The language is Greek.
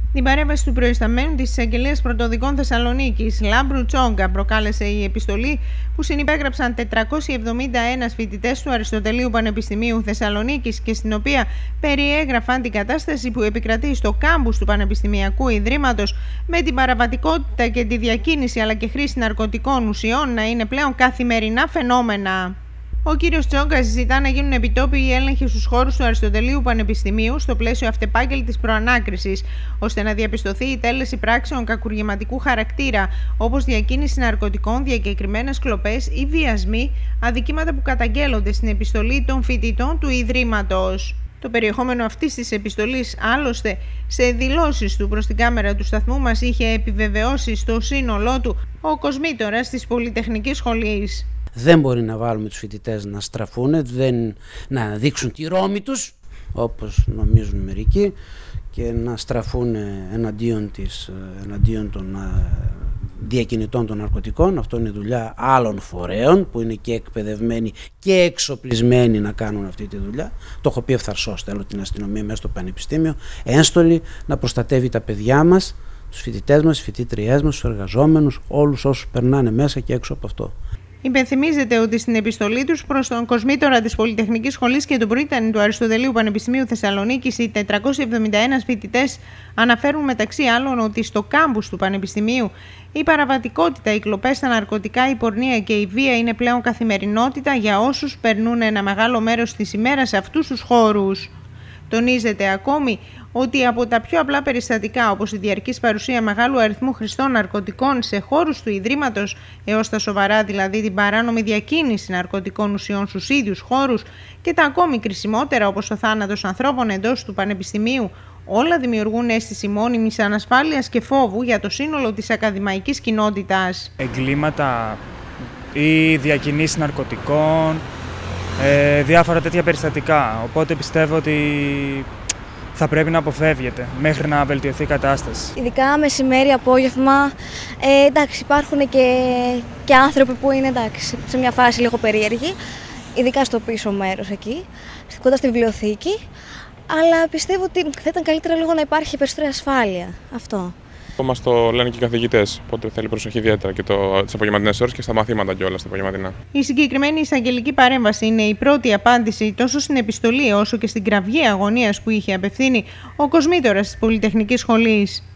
Την παρέμβαση του προϊσταμένου της Εισαγγελίας Πρωτοδικών Θεσσαλονίκης, Λάμπρου Τσόγκα, προκάλεσε η επιστολή που συνυπέγραψαν 471 φοιτητές του Αριστοτελείου Πανεπιστημίου Θεσσαλονίκης και στην οποία περιέγραφαν την κατάσταση που επικρατεί στο κάμπους του Πανεπιστημιακού Ιδρύματος, με την παραβατικότητα και τη διακίνηση αλλά και χρήση ναρκωτικών ουσιών να είναι πλέον καθημερινά φαινόμενα. Ο κύριος Τσόγκα ζητά να γίνουν επιτόπιοι έλεγχοι στους χώρους του Αριστοτελείου Πανεπιστημίου στο πλαίσιο αυτεπάγγελτης προανάκρισης, ώστε να διαπιστωθεί η τέλεση πράξεων κακουργηματικού χαρακτήρα, όπως διακίνηση ναρκωτικών, διακεκριμένες κλοπές ή βιασμοί, αδικήματα που καταγγέλλονται στην επιστολή των φοιτητών του Ιδρύματος. Το περιεχόμενο αυτής της επιστολής, άλλωστε, σε δηλώσεις του προς την κάμερα του σταθμού μας είχε επιβεβαιώσει στο σύνολό του ο κοσμήτορας της Πολυτεχνικής Σχολής. Δεν μπορεί να βάλουμε τους φοιτητές να στραφούν, να δείξουν τη ρόμη τους, όπως νομίζουν μερικοί, και να στραφούν εναντίον των διακινητών των ναρκωτικών. Αυτό είναι δουλειά άλλων φορέων που είναι και εκπαιδευμένοι και εξοπλισμένοι να κάνουν αυτή τη δουλειά. Το έχω πει ευθαρσώς, θέλω την αστυνομία μέσα στο πανεπιστήμιο ένστολη να προστατεύει τα παιδιά μας, τους φοιτητές μας, τις φοιτήτριές μας, τους εργαζόμενους, όλους όσους περνάνε μέσα και έξω από αυτό. Υπενθυμίζεται ότι στην επιστολή τους προς τον κοσμήτορα της Πολυτεχνικής Σχολής και τον πρίτανη του Αριστοτελείου Πανεπιστημίου Θεσσαλονίκης, οι 471 φοιτητές αναφέρουν μεταξύ άλλων ότι στο κάμπους του Πανεπιστημίου η παραβατικότητα, οι κλοπές στα ναρκωτικά, η πορνεία και η βία είναι πλέον καθημερινότητα για όσους περνούν ένα μεγάλο μέρος της ημέρας σε αυτούς τους χώρους. Τονίζεται ακόμη ότι από τα πιο απλά περιστατικά, όπως η διαρκής παρουσία μεγάλου αριθμού χρηστών ναρκωτικών σε χώρους του Ιδρύματος, έως τα σοβαρά, δηλαδή την παράνομη διακίνηση ναρκωτικών ουσιών στους ίδιους χώρους, και τα ακόμη κρισιμότερα, όπως ο θάνατος ανθρώπων εντός του Πανεπιστημίου, όλα δημιουργούν αίσθηση μόνιμης ανασφάλειας και φόβου για το σύνολο της ακαδημαϊκής κοινότητας. Εγκλήματα ή διακινήσεις ναρκωτικών, διάφορα τέτοια περιστατικά. Οπότε πιστεύω ότι θα πρέπει να αποφεύγεται μέχρι να βελτιωθεί η κατάσταση. Ειδικά μεσημέρι, απόγευμα, εντάξει, υπάρχουν και άνθρωποι που είναι εντάξει, σε μια φάση λίγο περίεργη, ειδικά στο πίσω μέρος εκεί, κοντά στη βιβλιοθήκη, αλλά πιστεύω ότι θα ήταν καλύτερα λίγο να υπάρχει περισσότερη ασφάλεια. Αυτό. Μας το λένε και οι καθηγητές, οπότε θέλει προσοχή ιδιαίτερα και τις απογευματινές ώρες και στα μαθήματα κιόλας τα απογευματινά. Η συγκεκριμένη εισαγγελική παρέμβαση είναι η πρώτη απάντηση τόσο στην επιστολή όσο και στην κραυγή αγωνίας που είχε απευθύνει ο κοσμήτορας της Πολυτεχνικής Σχολής.